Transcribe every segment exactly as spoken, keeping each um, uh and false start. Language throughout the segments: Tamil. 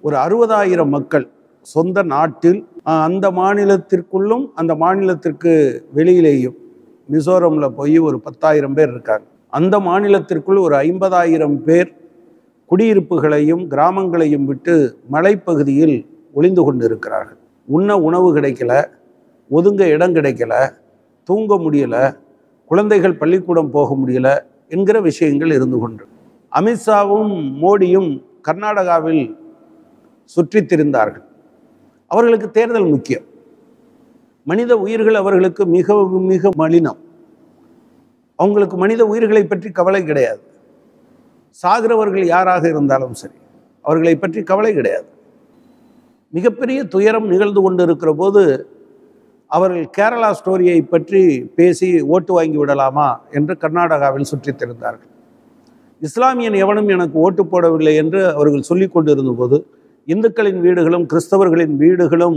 ஒரு அறுபதாயிரம் மக்கள் சொந்த நாட்டில், அந்த மாநிலத்திற்குள்ளும் அந்த மாநிலத்திற்கு வெளியிலேயும், மிசோரமில் போய் ஒரு பத்தாயிரம் பேர் இருக்காங்க. அந்த மாநிலத்திற்குள் ஒரு ஐம்பதாயிரம் பேர் குடியிருப்புகளையும் கிராமங்களையும் விட்டு மலைப்பகுதியில் ஒளிந்து கொண்டு இருக்கிறார்கள். உண்ண உணவு கிடைக்கல, ஒதுங்க இடம் கிடைக்கல, தூங்க முடியல, குழந்தைகள் பள்ளிக்கூடம் போக முடியல என்கிற விஷயங்கள் இருந்து கொண்டு அமித்ஷாவும் மோடியும் கர்நாடகாவில் சுற்றி திரிந்தார்கள். அவர்களுக்கு தேர்தல் முக்கியம். மனித உயிர்கள் அவர்களுக்கு மிக மிக மலினம். அவங்களுக்கு மனித உயிர்களை பற்றி கவலை கிடையாது. சாகிறவர்கள் யாராக இருந்தாலும் சரி, அவர்களை பற்றி கவலை கிடையாது. மிகப்பெரிய துயரம் நிகழ்ந்து கொண்டு இருக்கிற போது அவர்கள் கேரளா ஸ்டோரியை பற்றி பேசி ஓட்டு வாங்கி விடலாமா என்று கர்நாடகாவில் சுற்றி திரிந்தார்கள். இஸ்லாமியன் எவனும் எனக்கு ஓட்டு போடவில்லை என்று அவர்கள் சொல்லி கொண்டிருந்த போது இந்துக்களின் வீடுகளும் கிறிஸ்தவர்களின் வீடுகளும்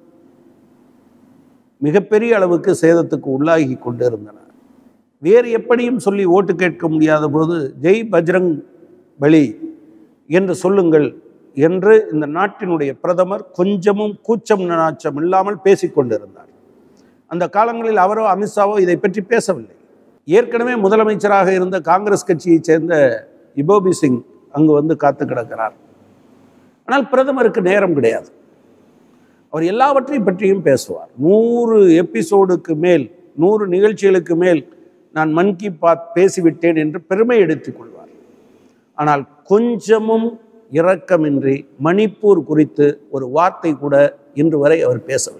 மிகப்பெரிய அளவுக்கு சேதத்துக்கு உள்ளாகி கொண்டிருந்தன. வேறு எப்படியும் சொல்லி ஓட்டு கேட்க முடியாத போது ஜெய் பஜ்ரங் பலி என்று சொல்லுங்கள் என்று இந்த நாட்டினுடைய பிரதமர் கொஞ்சமும் கூச்சம் நாச்சம் இல்லாமல் பேசிக்கொண்டிருந்தார். அந்த காலங்களில் அவரோ அமித்ஷாவோ இதை பற்றி பேசவில்லை. ஏற்கனவே முதலமைச்சராக இருந்த காங்கிரஸ் கட்சியைச் சேர்ந்த இபோபி சிங் அங்கு வந்து காத்து கிடக்கிறார். ஆனால் பிரதமருக்கு நேரம் கிடையாது. அவர் எல்லாவற்றையும் பற்றியும் பேசுவார். நூறு எபிசோடுக்கு மேல், நூறு நிகழ்ச்சிகளுக்கு மேல் நான் மன் கி பாத் பேசிவிட்டேன் என்று பெருமை எடுத்துக் கொள்வார். ஆனால் கொஞ்சமும் இரக்கமின்றி மணிப்பூர் குறித்து ஒரு வார்த்தை கூட இன்று வரை அவர் பேசவில்லை.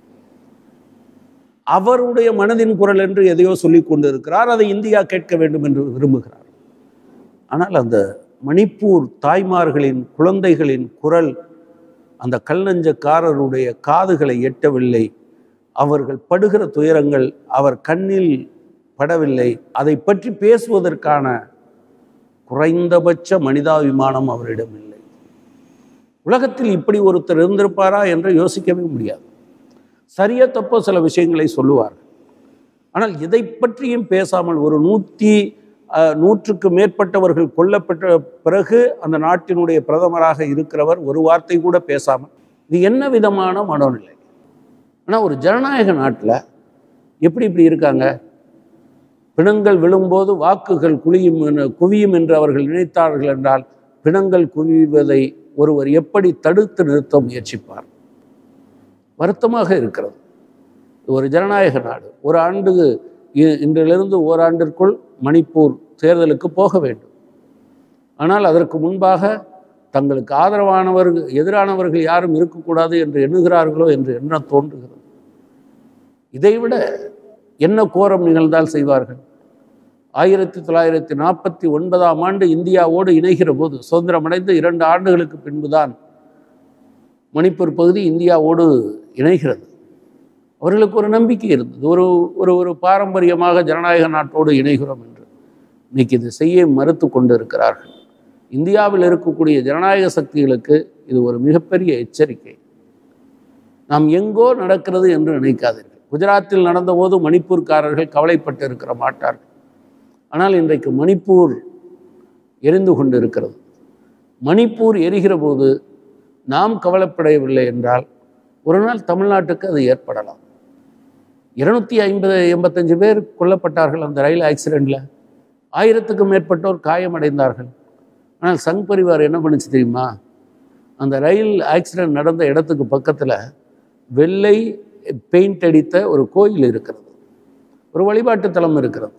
அவருடைய மனதின் குரல் என்று எதையோ சொல்லிக் கொண்டு இருக்கிறார். அதை இந்தியா கேட்க வேண்டும் என்று விரும்புகிறார். ஆனால் அந்த மணிப்பூர் தாய்மார்களின் குழந்தைகளின் குரல் அந்த கல்நஞ்சக்காரருடைய காதுகளை எட்டவில்லை. அவர்கள் படுகிற துயரங்கள் அவர் கண்ணில் படவில்லை. அதை பற்றி பேசுவதற்கான குறைந்தபட்ச மனிதாபிமானம் அவரிடம் இல்லை. உலகத்தில் இப்படி ஒருத்தர் இருந்திருப்பாரா என்று யோசிக்கவே முடியாது. சரியா தப்போ சில விஷயங்களை சொல்லுவார்கள். ஆனால் இதை பற்றியும் பேசாமல் ஒரு நூற்றி நூற்றுக்கு மேற்பட்டவர்கள் கொல்லப்பட்ட பிறகு அந்த நாட்டினுடைய பிரதமராக இருக்கிறவர் ஒரு வார்த்தை கூட பேசாமல், இது என்ன விதமான மனோநிலை? ஆனால் ஒரு ஜனநாயக நாட்டில் எப்படி இப்படி இருக்காங்க? பிணங்கள் விழும்போது வாக்குகள் குவியும் குவியும் என்று அவர்கள் நினைத்தார்கள் என்றால் பிணங்கள் குவிவதை ஒருவர் எப்படி தடுத்து நிறுத்த முயற்சிப்பார்? வருத்தமாக இருக்கிறது. ஒரு ஜனநாயக நாடு. ஒரு ஆண்டு இன்றிலிருந்து ஓராண்டிற்குள் மணிப்பூர் தேர்தலுக்கு போக வேண்டும். ஆனால் அதற்கு முன்பாக தங்களுக்கு ஆதரவானவர்கள் எதிரானவர்கள் யாரும் இருக்கக்கூடாது என்று எண்ணுகிறார்களோ என்று எண்ண தோன்றுகிறது. இதைவிட என்ன கோரம் நிகழ்ந்தால் செய்வார்கள்? ஆயிரத்தி தொள்ளாயிரத்தி நாற்பத்தி ஒன்பதாம் ஆண்டு இந்தியாவோடு இணைகிற போது, சுதந்திரமடைந்த இரண்டு ஆண்டுகளுக்கு பின்புதான் மணிப்பூர் பகுதி இந்தியாவோடு இணைகிறது. அவர்களுக்கு ஒரு நம்பிக்கை இருந்தது, ஒரு ஒரு ஒரு பாரம்பரியமாக ஜனநாயக நாட்டோடு இணைகிறோம் என்று. இன்னைக்கு இது செய்ய மறுத்து கொண்டு இருக்கிறார்கள். இந்தியாவில் இருக்கக்கூடிய ஜனநாயக சக்திகளுக்கு இது ஒரு மிகப்பெரிய எச்சரிக்கை. நாம் எங்கோ நடக்கிறது என்று நினைக்காதீர்கள். குஜராத்தில் நடந்தபோது மணிப்பூர்காரர்கள் கவலைப்பட்டு இருக்கிற மாட்டார்கள். ஆனால் இன்றைக்கு மணிப்பூர் எரிந்து கொண்டு இருக்கிறது. மணிப்பூர் எரிகிற போது நாம் கவலைப்படவில்லை என்றால் ஒரு நாள் தமிழ்நாட்டுக்கு அது ஏற்படலாம். இருநூத்தி ஐம்பது எண்பத்தஞ்சு பேர் கொல்லப்பட்டார்கள் அந்த ரயில் ஆக்சிடெண்ட்டில். ஆயிரத்துக்கும் மேற்பட்டோர் காயமடைந்தார்கள். ஆனால் சங் பரிவார் என்ன பண்ணுச்சு தெரியுமா? அந்த ரயில் ஆக்சிடெண்ட் நடந்த இடத்துக்கு பக்கத்தில் வெள்ளை பெயிண்ட் அடித்த ஒரு கோயில் இருக்கிறது, ஒரு வழிபாட்டு தலம் இருக்கிறது.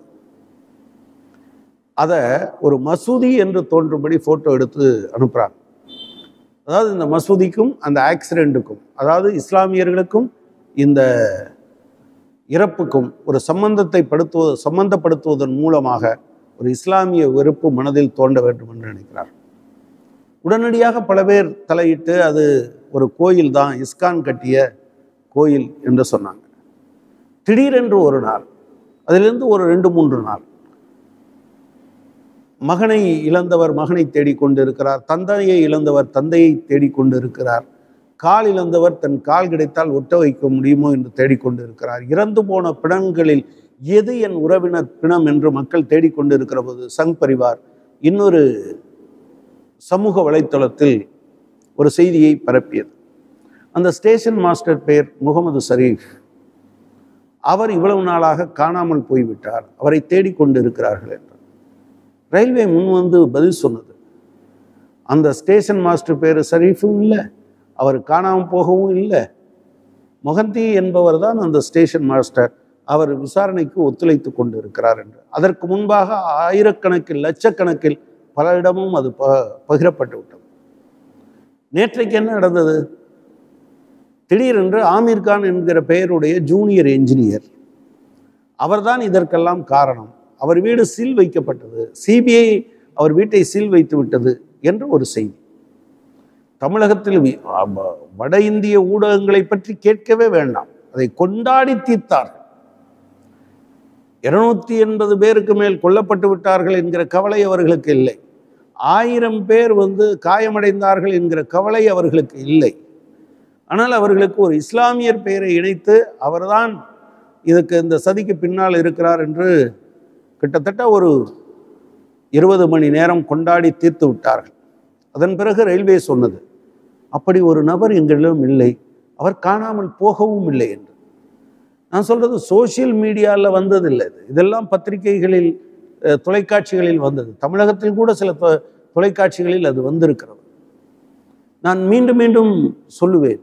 அதை ஒரு மசூதி என்று தோன்றும்படி ஃபோட்டோ எடுத்து அனுப்புகிறாங்க. அதாவது இந்த மசூதிக்கும் அந்த ஆக்சிடெண்ட்டுக்கும், அதாவது இஸ்லாமியர்களுக்கும் இந்த இறப்புக்கும் ஒரு சம்பந்தத்தை படுத்துவ சம்பந்தப்படுத்துவதன் மூலமாக ஒரு இஸ்லாமிய வெறுப்பு மனதில் தோன்ற வேண்டும் என்று நினைக்கிறார். உடனடியாக பல பேர் தலையிட்டு அது ஒரு கோயில் தான், இஸ்கான் கட்டிய கோயில் என்று சொன்னாங்க. திடீரென்று ஒரு நாள், அதிலிருந்து ஒரு ரெண்டு மூன்று நாள், மகனை இழந்தவர் மகனை தேடிக்கொண்டிருக்கிறார், தந்தையை இழந்தவர் தந்தையை தேடிக்கொண்டிருக்கிறார், கால் இழந்தவர் தன் கால் கிடைத்தால் ஒட்ட வைக்க முடியுமோ என்று தேடிக்கொண்டிருக்கிறார். இறந்து போன பிணங்களில் எது என் உறவினர் பிணம் என்று மக்கள் தேடிக்கொண்டிருக்கிற போது சங் பரிவார் இன்னொரு சமூக வலைத்தளத்தில் ஒரு செய்தியை பரப்பியது. அந்த ஸ்டேஷன் மாஸ்டர் பெயர் முகமது ஷரீஃப். அவர் இவ்வளவு நாளாக காணாமல் போய்விட்டார், அவரை தேடிக்கொண்டு இருக்கிறார்கள் என்றார். ரயில்வே முன் வந்து பதில் சொன்னது, அந்த ஸ்டேஷன் மாஸ்டர் பேர் ஷரீஃபும் இல்லை, அவர் காணாமல் போகவும் இல்லை, மொஹந்தி என்பவர் தான் அந்த ஸ்டேஷன் மாஸ்டர், அவர் விசாரணைக்கு ஒத்துழைத்து கொண்டு இருக்கிறார் என்று. அதற்கு முன்பாக ஆயிரக்கணக்கில் லட்சக்கணக்கில் பல இடமும் அது ப பகிரப்பட்டு விட்டது. நேற்றைக்கு என்ன நடந்தது? திடீரென்று ஆமீர் கான் என்கிற பெயருடைய ஜூனியர் என்ஜினியர், அவர்தான் இதற்கெல்லாம் காரணம், அவர் வீடு சீல் வைக்கப்பட்டது, சிபிஐ அவர் வீட்டை சீல் வைத்து விட்டது என்று ஒரு செய்தி. தமிழகத்தில் வட இந்திய ஊடகங்களை பற்றி கேட்கவே வேண்டாம், அதை கொண்டாடி தீர்த்தார்கள். இருநூத்தி எண்பது பேருக்கு மேல் கொல்லப்பட்டு விட்டார்கள் என்கிற கவலை அவர்களுக்கு இல்லை, ஆயிரம் பேர் வந்து காயமடைந்தார்கள் என்கிற கவலை அவர்களுக்கு இல்லை. ஆனால் அவர்களுக்கு ஒரு இஸ்லாமியர் பெயரை இணைத்து அவர்தான் இதுக்கு இந்த சதிக்கு பின்னால் இருக்கிறார் என்று கிட்டத்தட்ட ஒரு இருபது மணி நேரம் கொண்டாடி தீர்த்து விட்டார்கள். அதன் பிறகு ரயில்வே சொன்னது, அப்படி ஒரு நபர் எங்களிடம் இல்லை, அவர் காணாமல் போகவும் இல்லை என்று. நான் சொல்றது சோசியல் மீடியாவில் வந்ததில்லை, இதெல்லாம் பத்திரிகைகளில் தொலைக்காட்சிகளில் வந்தது. தமிழகத்தில் கூட சில தொலைக்காட்சிகளில் அது வந்திருக்கிறது. நான் மீண்டும் மீண்டும் சொல்லுவேன்,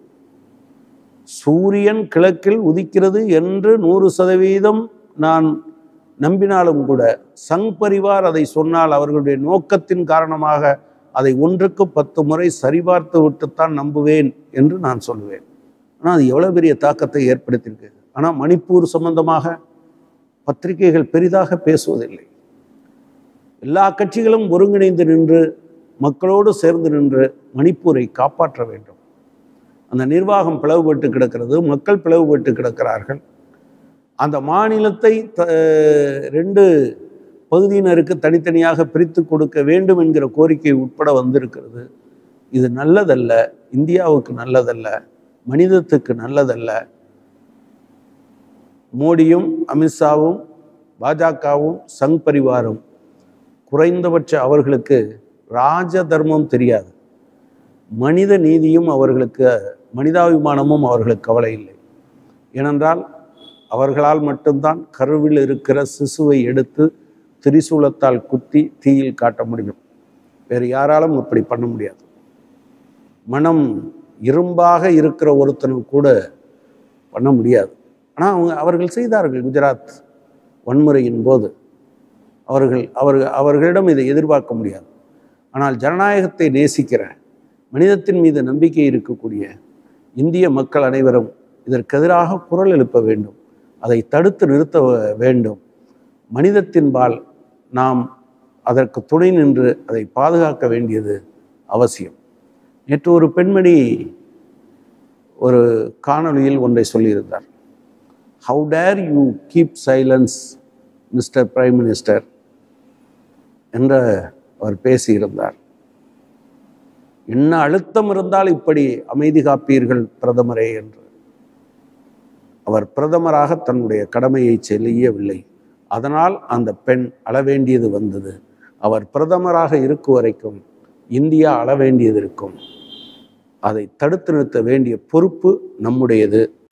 சூரியன் கிழக்கில் உதிக்கிறது என்று நூறு சதவீதம் நான் நம்பினாலும் கூட சங் பரிவார் அதை சொன்னால் அவர்களுடைய நோக்கத்தின் காரணமாக அதை ஒன்றுக்கு பத்து முறை சரிபார்த்து விட்டுத்தான் நம்புவேன் என்று நான் சொல்லுவேன். ஆனால் அது எவ்வளோ பெரிய தாக்கத்தை ஏற்படுத்தியிருக்கு. ஆனால் மணிப்பூர் சம்பந்தமாக பத்திரிகைகள் பெரிதாக பேசுவதில்லை. எல்லா கட்சிகளும் ஒருங்கிணைந்து நின்று மக்களோடு சேர்ந்து நின்று மணிப்பூரை காப்பாற்ற வேண்டும். அந்த நிர்வாகம் பிளவுபட்டு கிடக்கிறது, மக்கள் பிளவுபட்டு கிடக்கிறார்கள். அந்த மாநிலத்தை த ரெண்டு பகுதியினருக்கு தனித்தனியாக பிரித்து கொடுக்க வேண்டும் என்கிற கோரிக்கை உட்பட வந்திருக்கிறது. இது நல்லதல்ல, இந்தியாவுக்கு நல்லதல்ல, மனிதத்துக்கு நல்லதல்ல. மோடியும் அமித்ஷாவும் பாஜகவும் சங் பரிவாரும் குறைந்தபட்ச அவர்களுக்கு ராஜ தர்மம் தெரியாது, மனித நீதியும் அவர்களுக்கு மனிதாபிமானமும் அவர்களுக்கு கவலை இல்லை. ஏனென்றால் அவர்களால் மட்டும்தான் கருவில் இருக்கிற சிசுவை எடுத்து திரிசூலத்தால் குத்தி தீயில் காட்ட முடியும், வேறு யாராலும் அப்படி பண்ண முடியாது. மனம் இரும்பாக இருக்கிற ஒருத்தனும் கூட பண்ண முடியாது. ஆனால் அவங்க அவர்கள் செய்தார்கள். குஜராத் வன்முறையின் போது அவர்கள் அவர்கள் அவர்களிடம் இதை எதிர்பார்க்க முடியாது. ஆனால் ஜனநாயகத்தை நேசிக்கிற, மனிதத்தின் மீது நம்பிக்கை இருக்கக்கூடிய இந்திய மக்கள் அனைவரும் இதற்கெதிராக குரல் எழுப்ப வேண்டும், அதை தடுத்து நிறுத்த வேண்டும். மனிதத்தின்பால் நாம் அதற்கு துணை நின்று அதை பாதுகாக்க வேண்டியது அவசியம். நேற்று ஒரு பெண்மணி ஒரு காணொளியில் ஒன்றை சொல்லியிருந்தார். How dare you keep silence mister prime minister என்ற அவர் பேசியிருந்தார். என்ன அழுத்தம் இருந்தால் இப்படி அமைதி காப்பீர்கள் பிரதமரே என்று. அவர் பிரதமராக தன்னுடைய கடமையை செய்யவில்லை, அதனால் அந்த பெண் அழ வேண்டியது வந்தது. அவர் பிரதமராக இருக்கும் வரைக்கும் இந்தியா அழ வேண்டியது இருக்கும். அதை தடுத்து நிறுத்த வேண்டிய பொறுப்பு நம்முடையது.